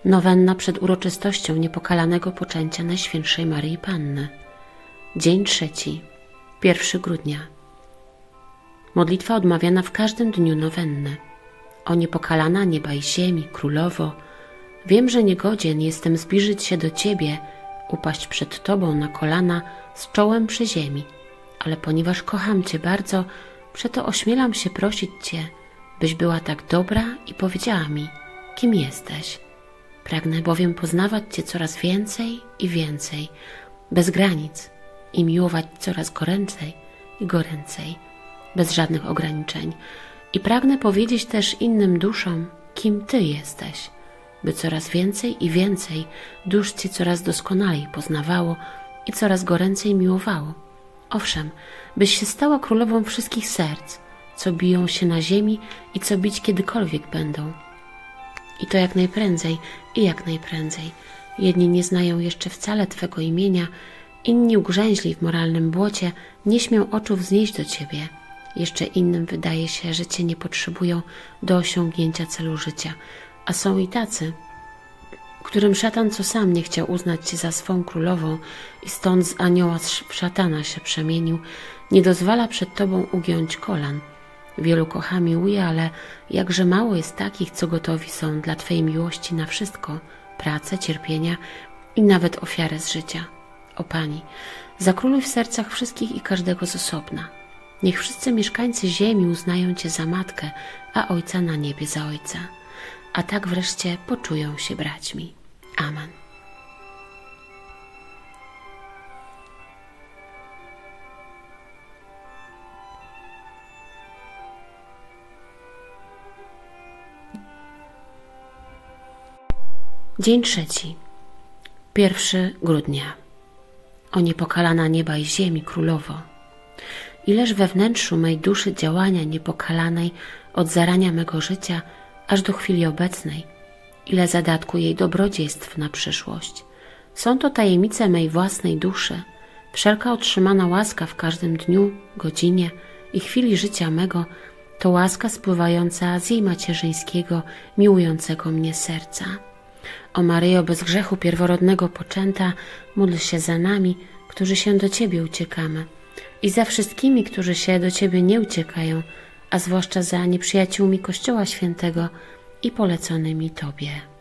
Nowenna przed uroczystością niepokalanego poczęcia Najświętszej Maryi Panny. Dzień 3. 1 grudnia. Modlitwa odmawiana w każdym dniu nowenny. O niepokalana nieba i ziemi, Królowo, wiem, że niegodzien jestem zbliżyć się do Ciebie, upaść przed Tobą na kolana z czołem przy ziemi, ale ponieważ kocham Cię bardzo, przeto ośmielam się prosić Cię, byś była tak dobra i powiedziała mi, kim jesteś. Pragnę bowiem poznawać Cię coraz więcej i więcej, bez granic i miłować coraz goręcej i goręcej, bez żadnych ograniczeń. I pragnę powiedzieć też innym duszom, kim Ty jesteś, by coraz więcej i więcej dusz Cię coraz doskonalej poznawało i coraz goręcej miłowało. Owszem, byś się stała królową wszystkich serc, co biją się na ziemi i co bić kiedykolwiek będą. I to jak najprędzej i jak najprędzej. Jedni nie znają jeszcze wcale Twego imienia, inni ugrzęźli w moralnym błocie, nie śmią oczu wznieść do Ciebie. Jeszcze innym wydaje się, że Cię nie potrzebują do osiągnięcia celu życia, a są i tacy, którym szatan co sam nie chciał uznać Cię za swą królową i stąd z anioła w szatana się przemienił, nie dozwala przed Tobą ugiąć kolan. Wielu kocha miłuje, ale jakże mało jest takich, co gotowi są dla Twojej miłości na wszystko, pracę, cierpienia i nawet ofiarę z życia. O Pani, zakróluj w sercach wszystkich i każdego z osobna. Niech wszyscy mieszkańcy ziemi uznają Cię za matkę, a Ojca na niebie za Ojca. A tak wreszcie poczują się braćmi. Amen. Dzień 3. 1 grudnia. O niepokalana nieba i ziemi, Królowo! Ileż we wnętrzu mej duszy działania niepokalanej od zarania mego życia aż do chwili obecnej, ile zadatku jej dobrodziejstw na przyszłość. Są to tajemnice mej własnej duszy, wszelka otrzymana łaska w każdym dniu, godzinie i chwili życia mego, to łaska spływająca z jej macierzyńskiego, miłującego mnie serca. O Maryjo, bez grzechu pierworodnego poczęta, módl się za nami, którzy się do Ciebie uciekamy, i za wszystkimi, którzy się do Ciebie nie uciekają, a zwłaszcza za nieprzyjaciółmi Kościoła Świętego i poleconymi Tobie.